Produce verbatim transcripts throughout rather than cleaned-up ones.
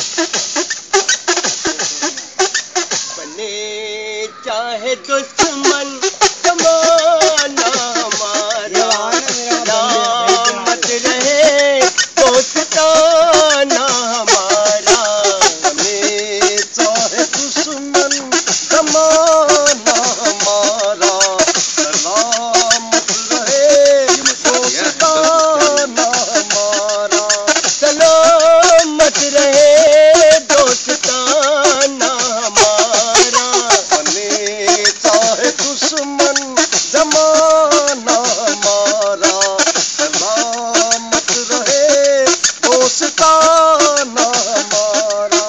بنے چاہے دشمن زمانہ ہمارا سلامت رہے دوستانہ ہمارا بنے چاہے دشمن زمانہ ہمارا سلامت رہے دوستانہ ہمارا سلامت رہے دوستانہ ہمارا بنے چاہے دشمن زمانہ ہمارا سلامت رہے دوستانہ ہمارا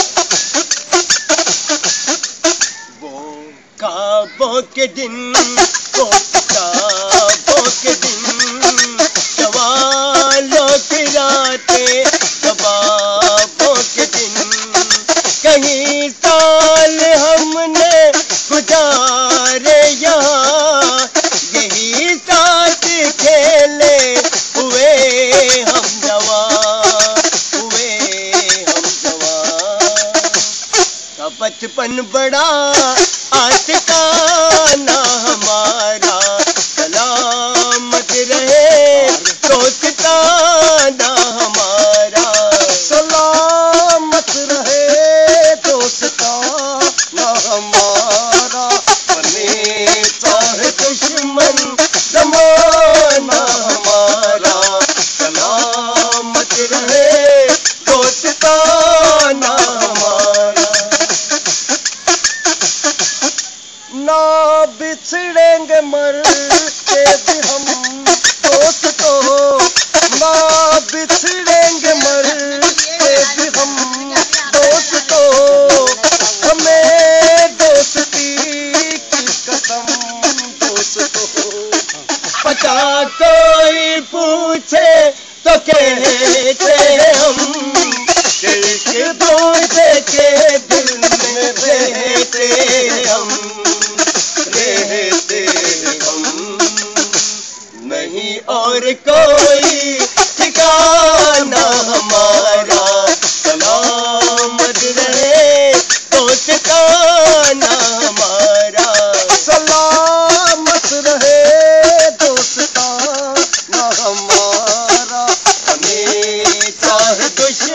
وہ خوابوں کے دن وہ کتابوں کے دن سوالوں کی راتیں جوابوں کے دن کہیں سال ہم نے گزارے یہاں یہی ساتھ کھیلے ہوئے ہم جوان ہوئے ہم جوان کا بچپن بڑا آشکانہ ہمارا سلامت رہے دوستانہ ہمارا سلامت رہے دوستانہ ہمارا بنے چاہے دشمن زمانہ ہمارا سلامت رہے دوستانہ ہمارا نہ بچھڑیں گے مر کے بھی ہم دوست کو نہ بچھڑیں گے مر کے بھی ہم دوست کو ہمیں دوستی کی قسم دوست کو پتا کوئی پوچھے تو کہتے ہم عشق دوسرے کے دل میں رہتے ہم رہتے ہم نہیں اور کوئی ٹھکانہ ہمارا سلامت رہے دوستانہ ہمارا سلامت رہے دوستانہ ہمارا ہمیں چاہے دشمن